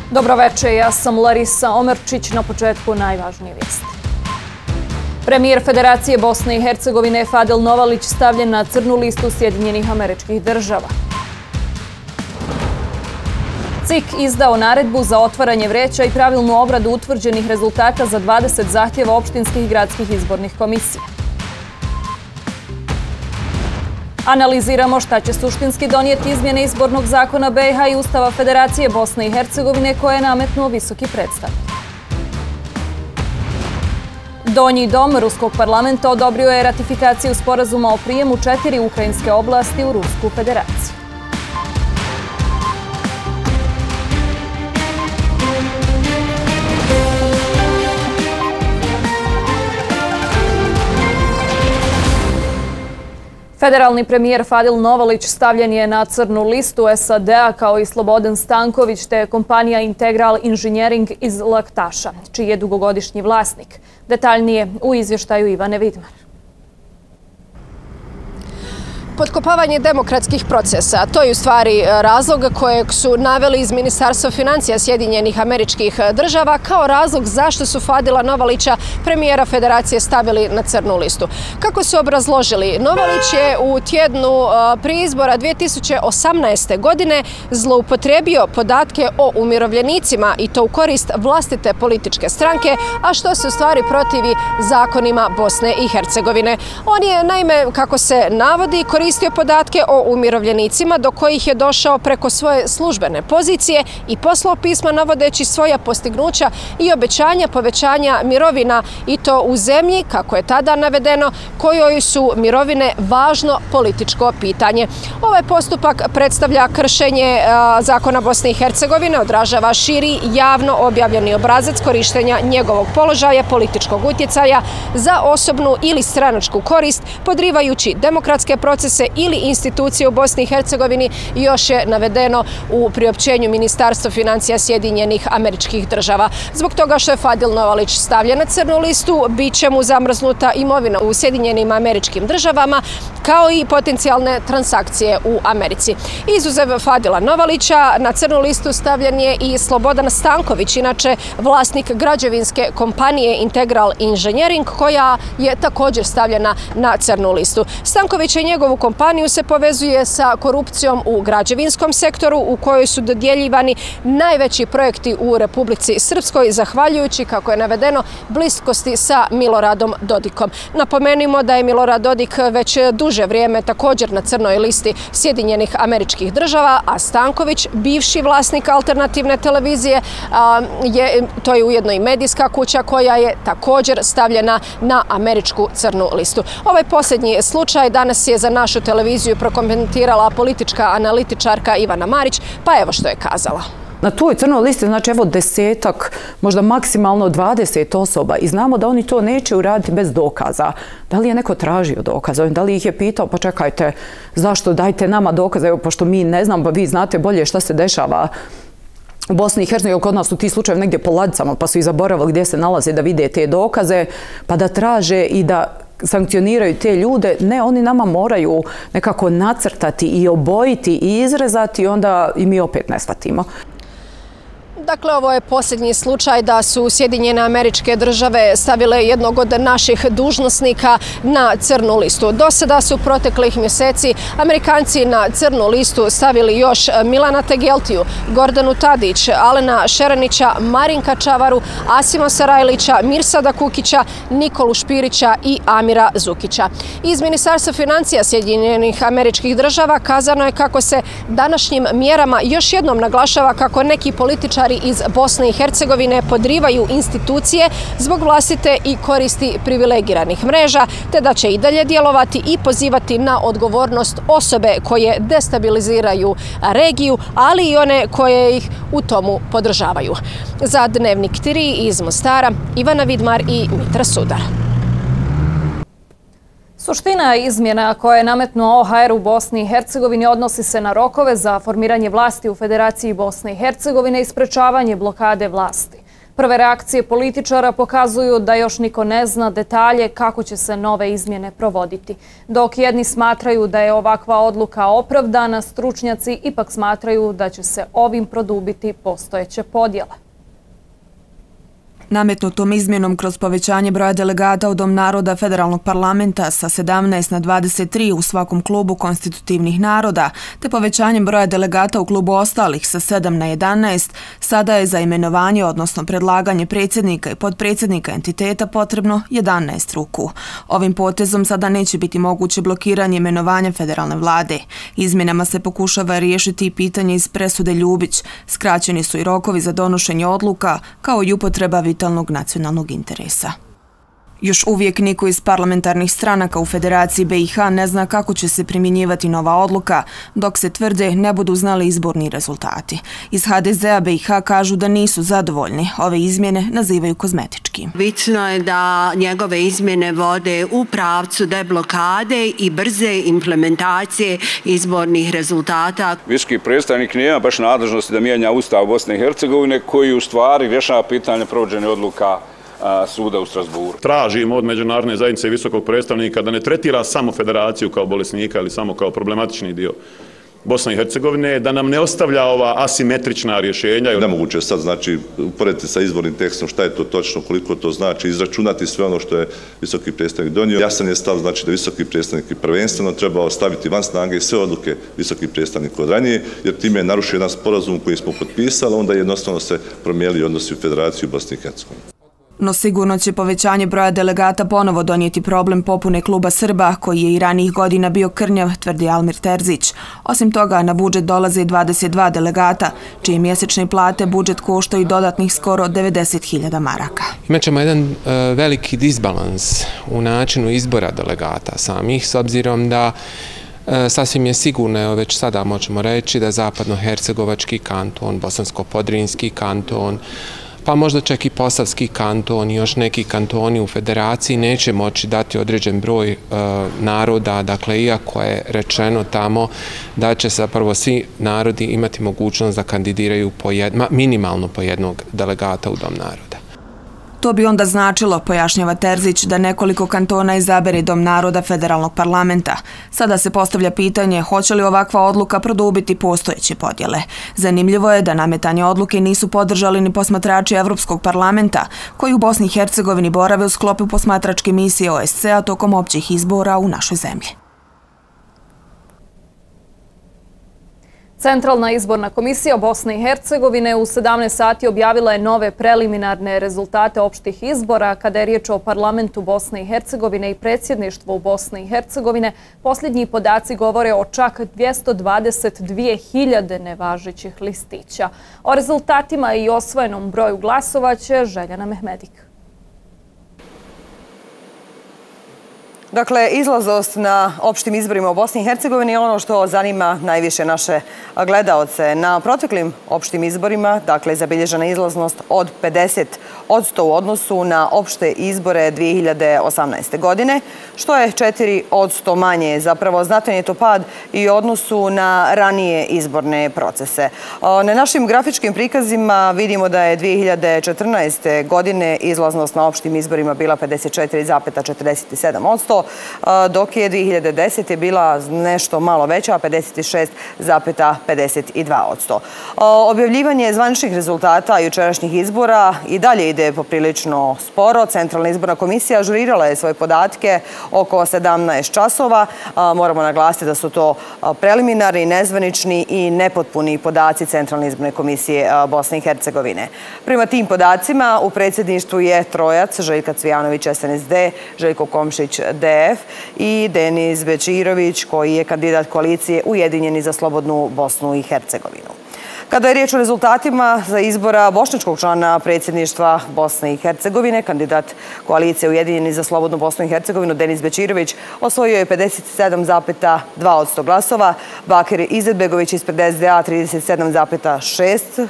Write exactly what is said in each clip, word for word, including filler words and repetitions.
Dobroveče, ja sam Larisa Omerčić, na početku najvažnije vijesti. Premijer Federacije Bosne i Hercegovine Fadil Novalić stavljen na crnu listu Sjedinjenih Američkih Država. C I K izdao naredbu za otvaranje vreća i pravilnu obradu utvrđenih rezultata za dvadeset zahtjeva opštinskih i gradskih izbornih komisija. Analiziramo šta će suštinski donijeti izmjene izbornog zakona B i H i Ustava Federacije Bosne i Hercegovine koje je nametnuo visoki predstavnik. Donji dom Ruskog parlamenta odobrio je ratifikaciju sporazuma o prijemu četiri ukrajinske oblasti u Rusku federaciju. Federalni premijer Fadil Novalić stavljen je na crnu listu S A D-a kao i Slobodan Stanković te kompanija Integral Engineering iz Laktaša, čiji je dugogodišnji vlasnik. Detaljnije u izvještaju Ivane Vidmar. Potkopavanje demokratskih procesa, to je u stvari razlog kojeg su naveli iz Ministarstva financija Sjedinjenih Američkih Država kao razlog zašto su Fadila Novalića, premijera Federacije, stavili na crnu listu. Kako su obrazložili, Novalić je u tjednu prije izbora dvije tisuće osamnaeste. godine zloupotrijebio podatke o umirovljenicima i to u korist vlastite političke stranke, a što se u stvari protivi zakonima Bosne i Hercegovine. On je, naime, kako se navodi, koristio koristio podatke o umirovljenicima do kojih je došao preko svoje službene pozicije i poslao pisma navodeći svoja postignuća i obećanja povećanja mirovina i to u zemlji, kako je tada navedeno, kojoj su mirovine važno političko pitanje. Ovaj postupak predstavlja kršenje zakona Bosne i Hercegovine, odražava širi javno objavljeni obrazac korištenja njegovog položaja, političkog utjecaja za osobnu ili stranačku korist, podrivajući demokratske procese ili institucije u Bosni i Hercegovini, još je navedeno u priopćenju Ministarstva financija Sjedinjenih Američkih Država. Zbog toga što je Fadil Novalić stavljen na crnu listu, bit će mu zamrznuta imovina u Sjedinjenim Američkim Državama, kao i potencijalne transakcije u Americi. Izuzev Fadila Novalića, na crnu listu stavljen je i Slobodan Stanković, inače vlasnik građevinske kompanije Integral Engineering, koja je također stavljena na crnu listu. Stanković i njegovu kompaniju se povezuje sa korupcijom u građevinskom sektoru u kojoj su dodjeljivani najveći projekti u Republici Srpskoj, zahvaljujući, kako je navedeno, bliskosti sa Miloradom Dodikom. Napomenimo da je Milorad Dodik već duže vrijeme također na crnoj listi Sjedinjenih Američkih Država, a Stanković, bivši vlasnik alternativne televizije, je, to je ujedno i medijska kuća koja je također stavljena na američku crnu listu. Ovaj posljednji slučaj danas je za našu televiziju prokomentirala politička analitičarka Ivana Marić, pa evo što je kazala. Na toj crnoj listi, znači evo desetak, možda maksimalno dvadeset osoba i znamo da oni to neće uraditi bez dokaza. Da li je neko tražio dokaza? Da li ih je pitao, pa čekajte, zašto dajte nama dokaze, evo pošto mi ne znam, pa vi znate bolje šta se dešava u Bosni i Hercegovini, kod nas su ti slučajevi negdje po ladicama, pa su i zaboravili gdje se nalaze da vide te dokaze, pa da traže i da sankcioniraju te ljude. Ne, oni nama moraju nekako nacrtati i obojiti i izrezati, onda i mi opet ne shvatimo. Dakle, ovo je posljednji slučaj da su Sjedinjene Američke Države stavile jednog od naših dužnosnika na crnu listu. Do sada su proteklih mjeseci Amerikanci na crnu listu stavili još Milana Tegeltiju, Gordanu Tadić, Alena Šeranića, Marinka Čavaru, Asima Sarajlića, Mirsada Kukića, Nikolu Špirića i Amira Zukića. Iz Ministarstva financija Sjedinjenih Američkih Država kazano je kako se današnjim mjerama još jednom naglašava kako neki političari iz Bosne i Hercegovine podrivaju institucije zbog vlastite i koristi privilegiranih mreža, te da će i dalje djelovati i pozivati na odgovornost osobe koje destabiliziraju regiju, ali i one koje ih u tomu podržavaju. Za Dnevnik tri iz Mostara, Ivana Vidmar i Mitra Sudar. Suština izmjena koje je nametnuo O H R u Bosni i Hercegovini odnosi se na rokove za formiranje vlasti u Federaciji Bosne i Hercegovine i sprečavanje blokade vlasti. Prve reakcije političara pokazuju da još niko ne zna detalje kako će se nove izmjene provoditi. Dok jedni smatraju da je ovakva odluka opravdana, stručnjaci ipak smatraju da će se ovim produbiti postojeće podjele. Nametnutom izmjenom kroz povećanje broja delegata u Dom naroda Federalnog parlamenta sa sedamnaest na dvadeset tri u svakom klubu konstitutivnih naroda, te povećanjem broja delegata u klubu ostalih sa sedam na jedanaest, sada je za imenovanje, odnosno predlaganje predsjednika i podpredsjednika entiteta potrebno jedanaest ruku. Ovim potezom sada neće biti moguće blokiranje imenovanja federalne vlade. Izmjenama se pokušava riješiti i pitanje iz presude Ljubić. Skraćeni su i rokovi za donošenje odluka, kao i upotreba vitalnog nacionalnog interesa. Još uvijek niko iz parlamentarnih stranaka u Federaciji B i H ne zna kako će se primjenjivati nova odluka, dok se tvrde ne budu znali izborni rezultati. Iz H D Z-a B i H kažu da nisu zadovoljni. Ove izmjene nazivaju kozmetički. Bitno je da njegove izmjene vode u pravcu deblokade i brze implementacije izbornih rezultata. Visoki predstavnik nema baš nadležnosti da mijenja Ustav Bosne i Hercegovine, koji u stvari rješava pitanje provođenja odluka suda u Strasburu. Tražimo od međunarodne zajednice i visokog predstavnika da ne tretira samo federaciju kao bolesnika ili samo kao problematični dio Bosne i Hercegovine, da nam ne ostavlja ova asimetrična rješenja. Nemoguće je sad, znači, uporediti sa izbornim tekstom šta je to točno, koliko to znači, izračunati sve ono što je visoki predstavnik donio. Jasan je stav, znači, da visoki predstavnik prvenstveno trebao staviti van snage sve odluke visoki predstavnik od ranije, jer time je narušio jedan sporazum koji smo potpisali, onda jednostavno se promijenili odnosi u Federaciju Bosne i Hercegovine. No sigurno će povećanje broja delegata ponovo donijeti problem popune kluba Srba, koji je i ranijih godina bio krnjav, tvrdi Almir Terzić. Osim toga, na budžet dolaze i dvadeset dva delegata, čije mjesečne plate budžet košta i dodatnih skoro devedeset hiljada maraka. Imaćemo jedan uh, veliki disbalans u načinu izbora delegata samih, s obzirom da uh, sasvim je sigurno, već sada možemo reći, da zapadnohercegovački kanton, bosansko-podrinski kanton, pa možda čak i Posavski kanton i još neki kantoni u federaciji neće moći dati određen broj e, naroda, dakle, iako je rečeno tamo da će zapravo svi narodi imati mogućnost da kandidiraju po jed, minimalno po jednog delegata u Dom naroda. To bi onda značilo, pojašnjava Terzić, da nekoliko kantona izabere Dom naroda Federalnog parlamenta. Sada se postavlja pitanje hoće li ovakva odluka produbiti postojeće podjele. Zanimljivo je da nametanje odluke nisu podržali ni posmatrači Evropskog parlamenta, koji u Bosni i Hercegovini borave u sklopu posmatračke misije O S C-a tokom općih izbora u našoj zemlji. Centralna izborna komisija Bosne i Hercegovine u sedamnaest sati objavila je nove preliminarne rezultate opštih izbora. Kada je riječ o parlamentu Bosne i Hercegovine i predsjedništvu Bosne i Hercegovine, posljednji podaci govore o čak dvjesto dvadeset dvije hiljade nevažećih listića. O rezultatima i osvojenom broju glasova će Željana Mehmedik. Dakle, izlaznost na opštim izborima u Bosni i Hercegovini je ono što zanima najviše naše gledaoce. Na proteklim opštim izborima, dakle, zabilježena izlaznost od pedeset odsto u odnosu na opšte izbore dvije hiljade osamnaeste. godine, što je četiri odsto manje. Zapravo, znatan je to pad i u odnosu na ranije izborne procese. Na našim grafičkim prikazima vidimo da je dvije hiljade četrnaeste. godine izlaznost na opštim izborima bila pedeset četiri zarez četrdeset sedam odsto, dok je dvije hiljade desete. bila nešto malo veća, pedeset šest zarez pedeset dva odsto. Objavljivanje zvaničnih rezultata jučerašnjih izbora i dalje ide poprilično sporo. Centralna izborna komisija ažurirala je svoje podatke oko sedamnaest časova. Moramo naglasiti da su to preliminarni, nezvanični i nepotpuni podaci Centralne izborne komisije Bosne i Hercegovine. Prema tim podacima u predsjedništvu je trojac: Željka Cvijanović S N S D, Željko Komšić D F i Denis Bečirović, koji je kandidat koalicije Ujedinjeni za slobodnu Bosnu i Hercegovinu. Kada je riječ o rezultatima za izbora bošnjačkog člana predsjedništva Bosne i Hercegovine, kandidat koalicije Ujedinjeni za slobodnu Bosnu i Hercegovinu Denis Bečirović osvojio je pedeset sedam zarez dva odsto glasova, Bakir Izetbegović ispred S D A trideset sedam zarez šest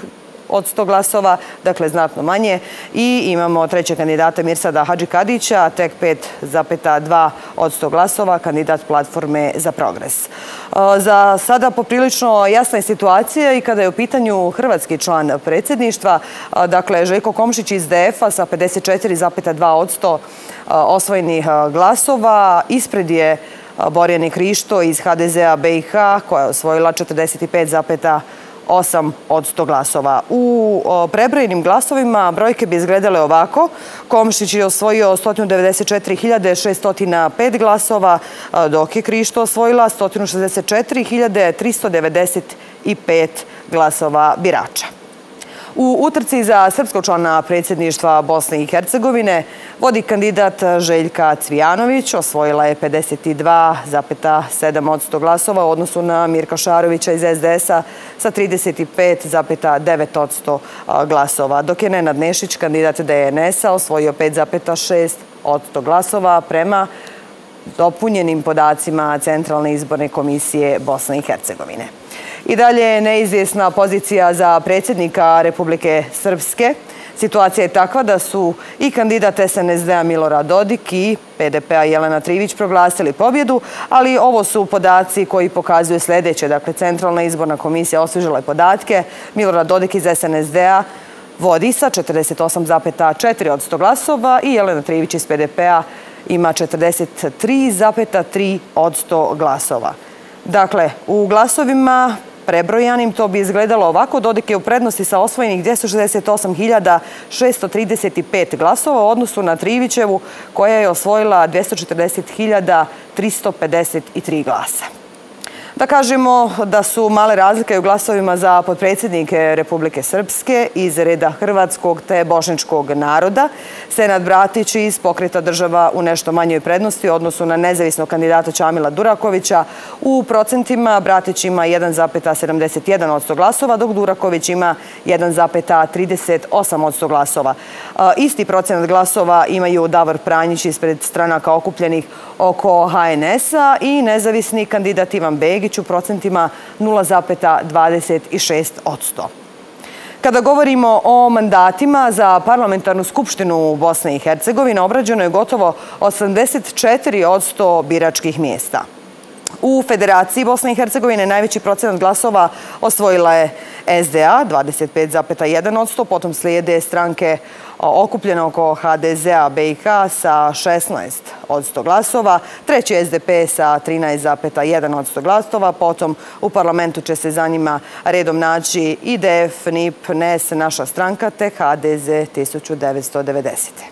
od sto glasova, dakle znatno manje. I imamo trećeg kandidata Mirsada Hadžikadića, tek pet zarez dva od sto glasova, kandidat Platforme za progres. Za sada poprilično jasna je situacija i kada je u pitanju hrvatski član predsjedništva, dakle Željko Komšić iz D F-a sa pedeset četiri zarez dva od sto osvojenih glasova. Ispred je Borjana Krišto iz H D Z-a B i H koja je osvojila četrdeset pet zarez osam od sto glasova. U prebrojenim glasovima brojke bi izgledale ovako. Komšić je osvojio sto devedeset četiri hiljade šesto pet glasova, dok je Krišto osvojila sto šezdeset četiri hiljade tristo devedeset pet glasova birača. U utrci za srpskog člana predsjedništva Bosne i Hercegovine vodi kandidat Željka Cvijanović, osvojila je pedeset dva zarez sedam od sto glasova u odnosu na Mirka Šarovića iz S D S-a sa trideset pet zarez devet od sto glasova, dok je Nenad Nešić, kandidat D N S-a, osvojio pet zarez šest od sto glasova prema dopunjenim podacima Centralne izborne komisije Bosne i Hercegovine. I dalje je neizvjesna pozicija za predsjednika Republike Srpske. Situacija je takva da su i kandidat S N S D-a Milorad Dodik i P D P-a Jelena Trivić proglasili pobjedu, ali ovo su podaci koji pokazuju sljedeće. Dakle, Centralna izborna komisija osvježila je podatke. Milorad Dodik iz S N S D-a vodi sa četrdeset osam zarez četiri od sto glasova i Jelena Trivić iz P D P-a ima četrdeset tri zarez tri od sto glasova. Dakle, u glasovima prebrojanim to bi izgledalo ovako. Dodik je u prednosti sa osvojenih dvjesto šezdeset osam hiljada šesto trideset pet glasova u odnosu na Trivićevu koja je osvojila dvjesto četrdeset hiljada tristo pedeset tri glasa. Da kažemo da su male razlike u glasovima za potpredsjednike Republike Srpske iz reda hrvatskog te bošnjačkog naroda. Senad Bratić iz Pokreta država u nešto manjoj prednosti u odnosu na nezavisnog kandidata Čamila Durakovića. U procentima Bratić ima jedan zarez sedamdeset jedan od sto glasova, dok Duraković ima jedan zarez trideset osam od sto glasova. Isti procenat glasova imaju Davor Pranjić ispred stranaka okupljenih oko H N S-a i nezavisni kandidat Ivan Begić u procentima nula zarez dvadeset šest od sto. Kada govorimo o mandatima za parlamentarnu skupštinu Bosne i Hercegovine, obrađeno je gotovo osamdeset četiri od sto biračkih mjesta. U Federaciji Bosne i Hercegovine najveći procenat glasova osvojila je S D A, dvadeset pet zarez jedan od sto, potom slijede stranke okupljene oko H D Z-a B i H sa šesnaest od sto glasova, treći S D P sa trinaest zarez jedan od sto glasova, potom u parlamentu će se za njima redom naći I D F, N I P, N E S, Naša stranka te H D Z tisuću devetsto devedesete.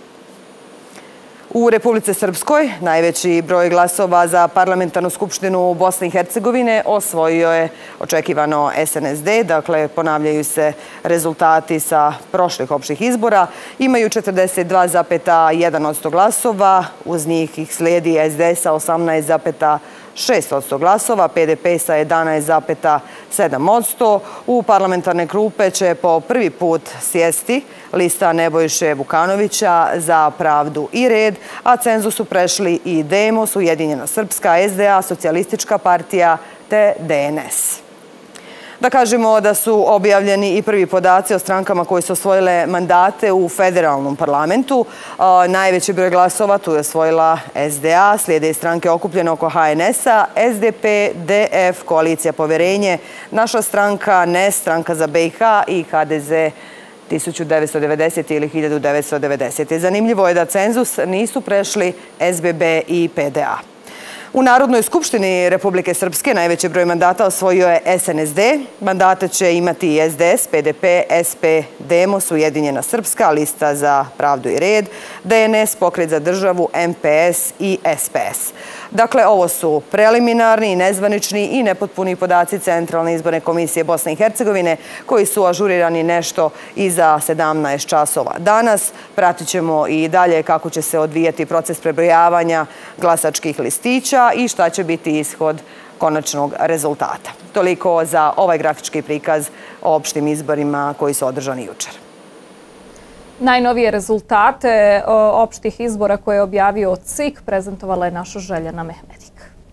U Republice Srpskoj najveći broj glasova za parlamentarnu skupštinu Bosne i Hercegovine osvojio je očekivano S N S D, dakle ponavljaju se rezultati sa prošlih opštih izbora. Imaju četrdeset dva zarez jedan od sto glasova, uz njih ih slijedi S D S sa osamnaest zarez šest od sto glasova, P D P sa jedanaest zarez sedam od sto. U parlamentarne klupe će po prvi put sjesti lista Nebojše Vukanovića za pravdu i red, a cenzus su prešli i Demos, Ujedinjena Srpska, S D A, Socijalistička partija te D N S. Da kažemo da su objavljeni i prvi podaci o strankama koji su osvojile mandate u federalnom parlamentu. Najveći broj glasova tu je osvojila S D A, slijede i stranke okupljene oko H N S-a, S D P, D F, Koalicija Poverenje, Naša stranka, N E S, Stranka za B i H i H D Z tisuću devetsto devedesete ili hiljadu devetsto devedesete. Zanimljivo je da cenzus nisu prešli S B B i P D A. U Narodnoj skupštini Republike Srpske najveći broj mandata osvojio je S N S D. Mandate će imati i S D S, P D P, S P, Demos, Ujedinjena Srpska, Lista za pravdu i red, D N S, Pokret za državu, M P S i S P S. Dakle, ovo su preliminarni, nezvanični i nepotpuni podaci Centralne izborne komisije Bosne i Hercegovine koji su ažurirani nešto iza sedamnaest časova. Danas pratit ćemo i dalje kako će se odvijati proces prebrojavanja glasačkih listića i šta će biti ishod konačnog rezultata. Toliko za ovaj grafički prikaz o opštim izborima koji su održani jučer. Najnovije rezultate opštih izbora koje je objavio C I K prezentovala je naša Željana Mehmedik.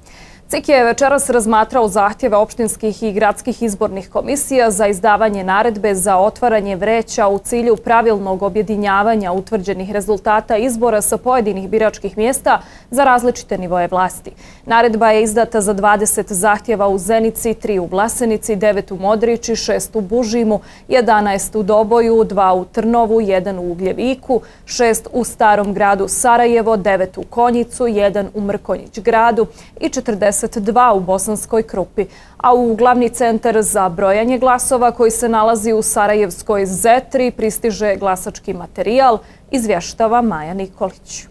C I K je večeras razmatrao zahtjeve opštinskih i gradskih izbornih komisija za izdavanje naredbe za otvaranje vreća u cilju pravilnog objedinjavanja utvrđenih rezultata izbora sa pojedinih biračkih mjesta za različite nivoje vlasti. Naredba je izdata za dvadeset zahtjeva u Zenici, tri u Vlasenici, devet u Modriči, šest u Bužimu, jedanaest u Doboju, dva u Trnovu, jedan u Ugljeviku, šest u Starom gradu Sarajevo, devet u Konjicu, jedan u Mrkonjić gradu i četrdeset dva u Bosanskoj Krupi. A u glavni centar za brojanje glasova koji se nalazi u Sarajevskoj Zetri pristiže glasački materijal, izvještava Maja Nikolić.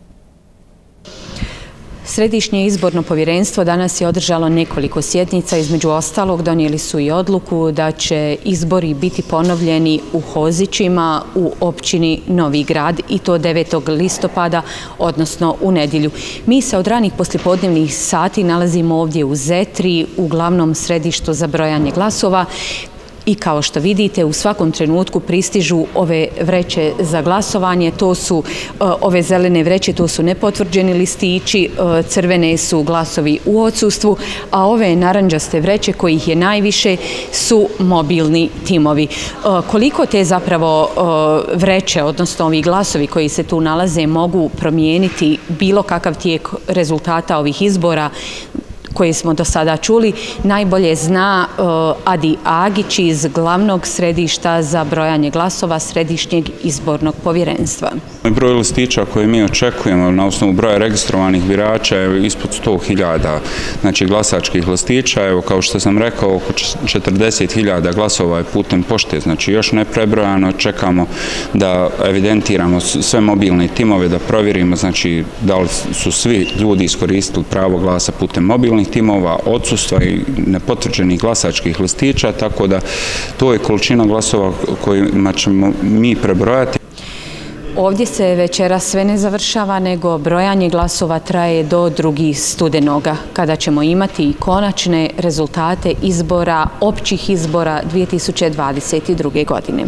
Središnje izborno povjerenstvo danas je održalo nekoliko sjednica, između ostalog donijeli su i odluku da će izbori biti ponovljeni u Hozićima u općini Novi Grad i to devetog listopada, odnosno u nedjelju. Mi se od ranih poslijepodnevnih sati nalazimo ovdje u Zetri, u glavnom središtu za brojanje glasova. I kao što vidite, u svakom trenutku pristižu ove vreće za glasovanje. To su ove zelene vreće, to su nepotvrđeni listići, crvene su glasovi u odsustvu, a ove naranđaste vreće, kojih je najviše, su mobilni timovi. Koliko te zapravo vreće, odnosno ovi glasovi koji se tu nalaze, mogu promijeniti bilo kakav tijek rezultata ovih izbora koje smo do sada čuli, najbolje zna Adi Agić iz glavnog središta za brojanje glasova Središnjeg izbornog povjerenstva. Broj listića koji mi očekujemo na osnovu broja registrovanih birača je ispod sto hiljada znači, glasačkih listića. Evo, kao što sam rekao, oko četrdeset hiljada glasova je putem pošte, znači još ne prebrojano. Čekamo da evidentiramo sve mobilne timove, da provjerimo znači, da li su svi ljudi iskoristili pravo glasa putem mobilnih timova, odsustva i nepotvrđenih glasačkih listića, tako da to je količina glasova kojima ćemo mi prebrojati. Ovdje se večera sve ne završava, nego brojanje glasova traje do drugog studenoga, kada ćemo imati i konačne rezultate izbora, općih izbora dvije tisuće dvadeset druge. godine.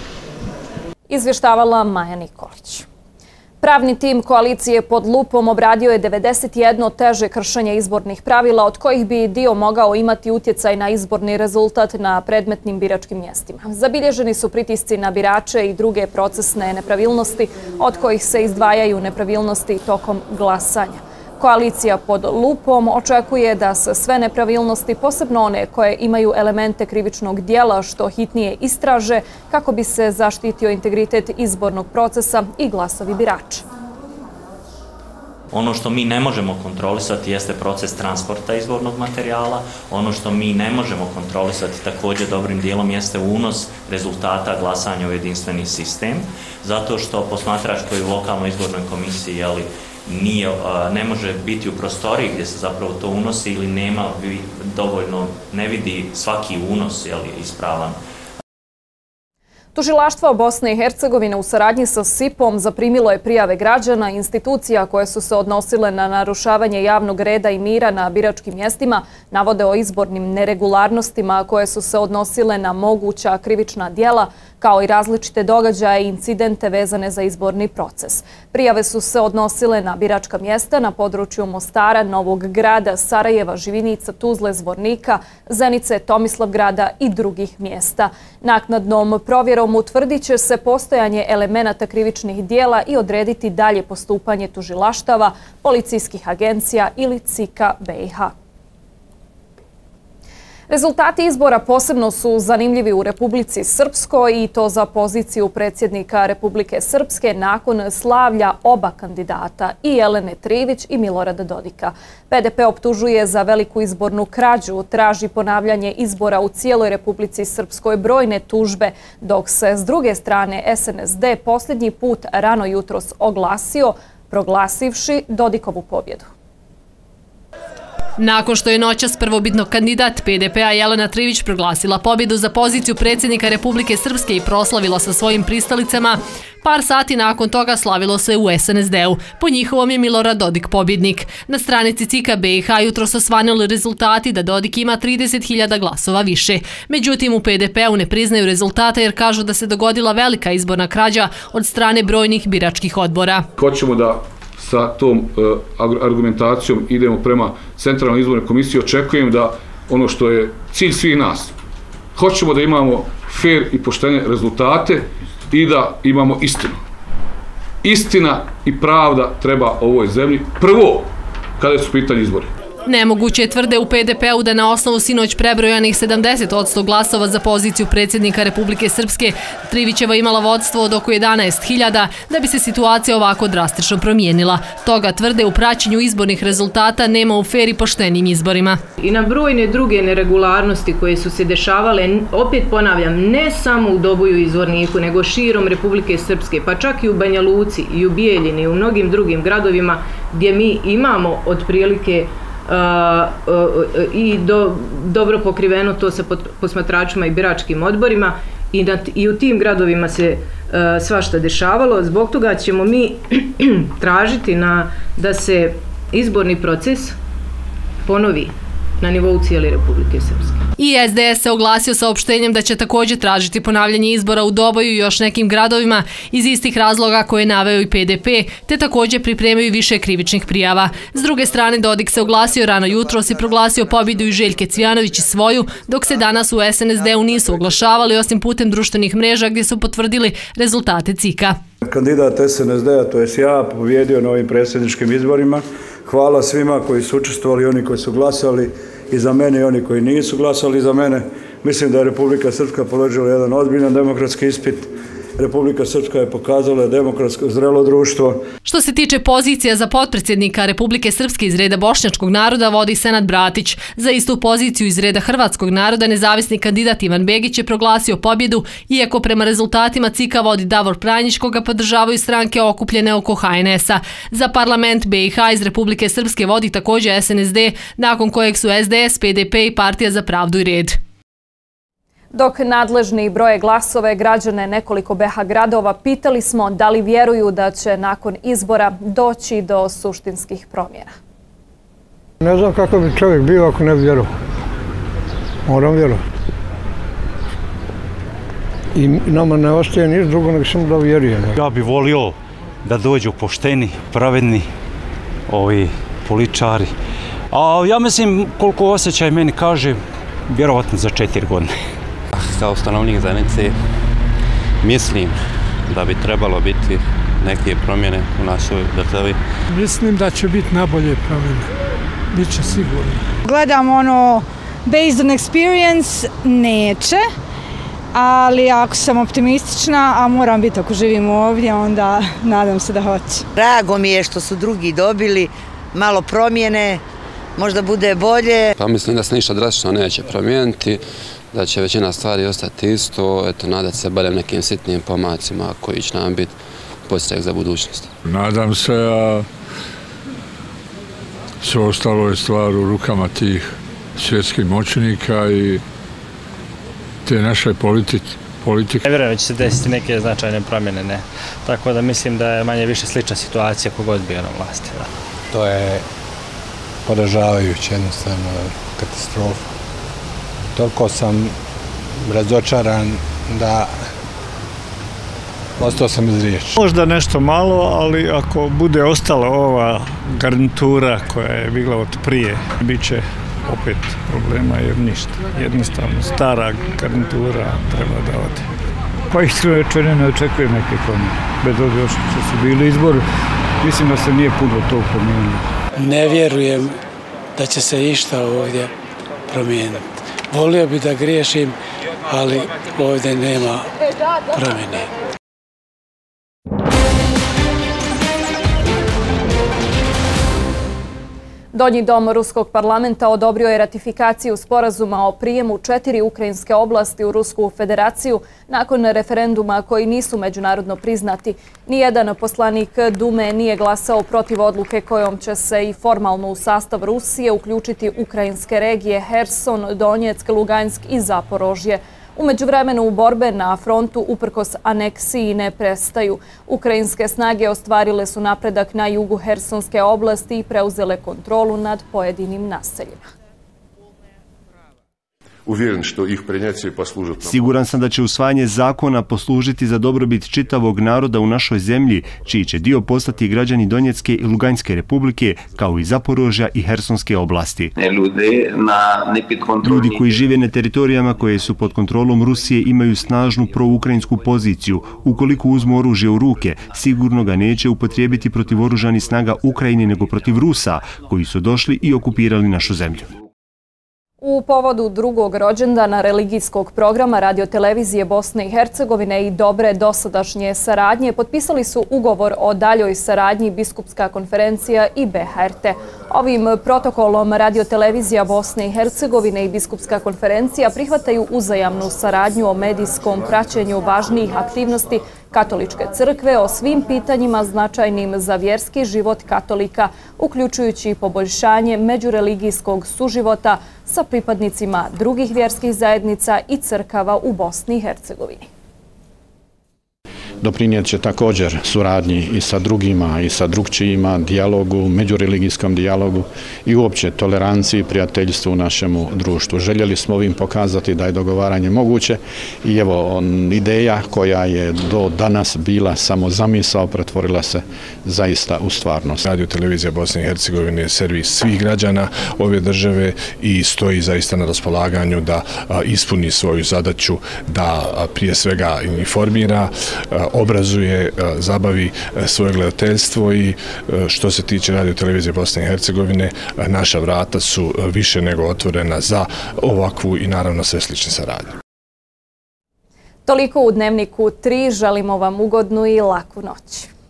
Izvještavala Maja Nikolić. Pravni tim koalicije pod lupom obradio je devedeset jedno teže kršenje izbornih pravila, od kojih bi dio mogao imati utjecaj na izborni rezultat na predmetnim biračkim mjestima. Zabilježeni su pritisci na birače i druge procesne nepravilnosti, od kojih se izdvajaju nepravilnosti tokom glasanja. Koalicija pod lupom očekuje da se sve nepravilnosti, posebno one koje imaju elemente krivičnog dijela, što hitnije istraže kako bi se zaštitio integritet izbornog procesa i glasovi birača. Ono što mi ne možemo kontrolisati jeste proces transporta izbornog materijala. Ono što mi ne možemo kontrolisati također dobrim dijelom jeste unos rezultata glasanja u jedinstveni sistem, zato što posmatrač koji u lokalnoj izbornoj komisiji ali Nije, ne može biti u prostoriji gdje se zapravo to unosi ili nema dovoljno, ne vidi svaki unos je li ispravan. Tužilaštvo Bosne i Hercegovine u saradnji sa S I P-om zaprimilo je prijave građana i institucija koje su se odnosile na narušavanje javnog reda i mira na biračkim mjestima, navode o izbornim neregularnostima koje su se odnosile na moguća krivična djela, kao i različite događaje i incidente vezane za izborni proces. Prijave su se odnosile na biračka mjesta na području Mostara, Novog Grada, Sarajeva, Živinica, Tuzle, Zvornika, Zenice, Tomislavgrada i drugih mjesta. Naknadnom provjerom utvrdit će se postojanje elemenata krivičnih dijela i odrediti dalje postupanje tužilaštava, policijskih agencija ili C I K-a B i H. Rezultati izbora posebno su zanimljivi u Republici Srpskoj i to za poziciju predsjednika Republike Srpske nakon slavlja oba kandidata, i Jelene Trivić i Milorada Dodika. P D P optužuje za veliku izbornu krađu, traži ponavljanje izbora u cijeloj Republici Srpskoj, brojne tužbe, dok se s druge strane S N S D posljednji put rano jutros oglasio, proglasivši Dodikovu pobjedu. Nakon što je noćas prvobitno kandidat P D P-a Jelena Trivić proglasila pobjedu za poziciju predsjednika Republike Srpske i proslavila sa svojim pristalicama, par sati nakon toga slavilo se u S N S D-u. Po njihovom je Milorad Dodik pobjednik. Na stranici C I K-a B i H jutro su osvanuli rezultati da Dodik ima trideset hiljada glasova više. Međutim, u P D P-u ne priznaju rezultate jer kažu da se dogodila velika izborna krađa od strane brojnih biračkih odbora. Hoćemo da sa tom argumentacijom idemo prema Centralnoj izbornoj komisiji. Očekujem da ono što je cilj svih nas, hoćemo da imamo fair i poštene rezultate i da imamo istinu. Istina i pravda treba ovoj zemlji prvo kada su pitanje izbori. Nemoguće je, tvrde u P D P-u, da na osnovu sinoć prebrojanih sedamdeset odsto glasova za poziciju predsjednika Republike Srpske Trivićeva imala vodstvo od oko jedanaest hiljada, da bi se situacija ovako drastično promijenila. Toga, tvrde, u praćenju izbornih rezultata nema u fer i poštenim izborima. I na brojne druge neregularnosti koje su se dešavale, opet ponavljam, ne samo u Doboju i Zvorniku, nego širom Republike Srpske, pa čak i u Banja Luci i u Bijeljini i u mnogim drugim gradovima gdje mi imamo otprilike Uh, uh, i do, dobro pokriveno to sa posmatračima i biračkim odborima i, na, i u tim gradovima se uh, svašta dešavalo. Zbog toga ćemo mi tražiti na, da se izborni proces ponovi na nivou cijele Republike Srpske. I S D S se oglasio saopštenjem da će također tražiti ponavljanje izbora u Doboju i još nekim gradovima iz istih razloga koje je naveo i P D P, te također pripremaju više krivičnih prijava. S druge strane, Dodik se oglasio rano jutros i proglasio pobjedu i Željke Cvijanović i svoju, dok se danas u S N S D-u nisu oglašavali, osim putem društvenih mreža gdje su potvrdili rezultate C I K-a. Kandidat S N S D-a, to jest ja, pobjedio na ovim predsjedničkim izborima. Hvala svima koji su učestvovali, oni koji su glasali i za mene i oni koji nisu glasali za mene. Mislim da je Republika Srpska položila jedan ozbiljan demokratski ispit. Republika Srpska je pokazala demokratsko zrelo društvo. Što se tiče pozicija za potpredsjednika Republike Srpske iz reda bošnjačkog naroda vodi Senad Bratić. Za istu poziciju iz reda hrvatskog naroda nezavisni kandidat Ivan Begić je proglasio pobjedu, iako prema rezultatima C I K-a vodi Davor Pranjić, koga podržavaju stranke okupljene oko H N S-a. Za parlament B i H iz Republike Srpske vodi također S N S D, nakon kojeg su S D S, P D P i Partija za pravdu i red. Dok nadležni broje glasove, građane nekoliko B H gradova pitali smo da li vjeruju da će nakon izbora doći do suštinskih promjena. Ne znam kako bi čovjek bio ako ne vjerujem. Moram vjerovati. I nama ne ostaje ništa drugo nego samo da vjerujem. Ja bih volio da dođu pošteni, pravedni ovi političari. A ja mislim, koliko osjećaj meni kaže, vjerovatno za četiri godine. Kao stanovnik zajednice mislim da bi trebalo biti neke promjene u našoj državi. Mislim da će biti nabolje promjene. Biće sigurno. Gledam ono based on experience, neće, ali ako sam optimistična, a moram biti ako živim ovdje, onda nadam se da hoće. Drago mi je što su drugi dobili malo promjene, možda bude bolje. Pa mislim da se ništa drastično neće promijeniti, da će većina stvari ostati isto, eto, nadat se barem nekim sitnim pomacima koji će nam biti podstrek za budućnost. Nadam se, a sve ostalo je stvar u rukama tih svjetskih moćnika i te naše politike. Ne vjerujem da će se desiti neke značajne promjene, ne. Tako da mislim da je manje više slična situacija kogod bio na vlasti. Da. To je poražavajuće, jednostavno katastrofa. Toliko sam razočaran da ostao sam iz riječi. Možda nešto malo, ali ako bude ostala ova garnitura koja je bila od prije, bit će opet problema jer ništa. Jednostavno, stara garnitura treba da ode. Pa iskreno rečeno ne očekujem neke promjene. Bez obzira što su bili izbori, mislim da se nije puno to promijenilo. Ne vjerujem da će se išta ovdje promijeniti. Volio bi da griješim, ali ovdje nema promjene. Donji dom Ruskog parlamenta odobrio je ratifikaciju sporazuma o prijemu četiri ukrajinske oblasti u Rusku federaciju nakon referenduma koji nisu međunarodno priznati. Nijedan poslanik Dume nije glasao protiv odluke kojom će se i formalno u sastav Rusije uključiti ukrajinske regije Herson, Donjeck, Lugansk i Zaporožje. U međuvremenu borbe na frontu uprkos aneksiji ne prestaju. Ukrajinske snage ostvarile su napredak na jugu Hersonske oblasti i preuzele kontrolu nad pojedinim naseljima. Uvjeren što ih prenijeti i poslužiti. Siguran sam da će usvajanje zakona poslužiti za dobrobit čitavog naroda u našoj zemlji, čiji će dio postati građani Donjecke i Luganjske republike, kao i Zaporožja i Hersonske oblasti. Ljudi koji žive na teritorijama koje su pod kontrolom Rusije imaju snažnu proukrajinsku poziciju. Ukoliko uzmu oružje u ruke, sigurno ga neće upotrijebiti protiv oružanih snaga Ukrajine nego protiv Rusa, koji su došli i okupirali našu zemlju. U povodu drugog rođendana religijskog programa radiotelevizije Bosne i Hercegovine i dobre dosadašnje saradnje potpisali su ugovor o daljoj saradnji Biskupska konferencija i B H R T. Ovim protokolom radiotelevizija Bosne i Hercegovine i Biskupska konferencija prihvataju uzajamnu saradnju o medijskom praćenju važnijih aktivnosti Katoličke crkve o svim pitanjima značajnim za vjerski život katolika, uključujući poboljšanje međureligijskog suživota sa pripadnicima drugih vjerskih zajednica i crkava u Bosni i Hercegovini. Doprinijeti će također suradnji i sa drugima i sa drugčijima, dijalogu, međureligijskom dijalogu i uopće toleranciji i prijateljstvu u našemu društvu. Željeli smo ovim pokazati da je dogovaranje moguće i evo ideja koja je do danas bila samo zamisao pretvorila se zaista u stvarnost. Radio televizija Bosne i Hercegovine je servis svih građana ove države i stoji zaista na raspolaganju da ispuni svoju zadaću, da prije svega informira, obrazuje, zabavi svoje gledateljstvo i što se tiče radio televizije Bosne i Hercegovine, naša vrata su više nego otvorena za ovakvu i naravno sve slične saradnje. Toliko u Dnevniku tri, želimo vam ugodnu i laku noć.